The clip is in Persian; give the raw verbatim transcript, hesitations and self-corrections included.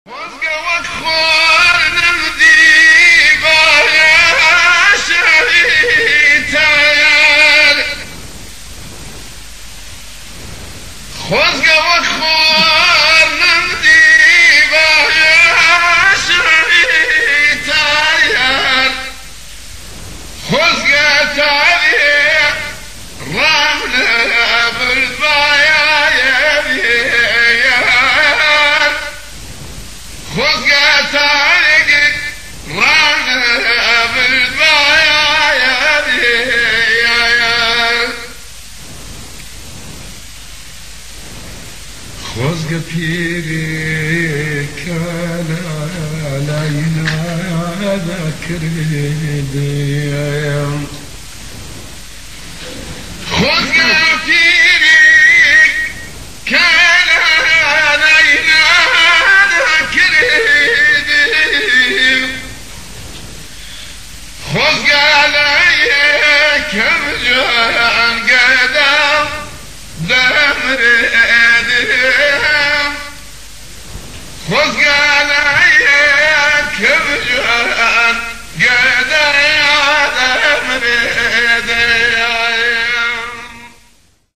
وزقوك خور نمدي بايا شهيتايا وزقوك خور نمدي بايا شهيتايا وزقت علي رمنا بالبايا خذ تارق رانا بالبايا خذ بيري كان علينا ذكري خذ بيري كان علينا خذ علي كم جان قدام دمري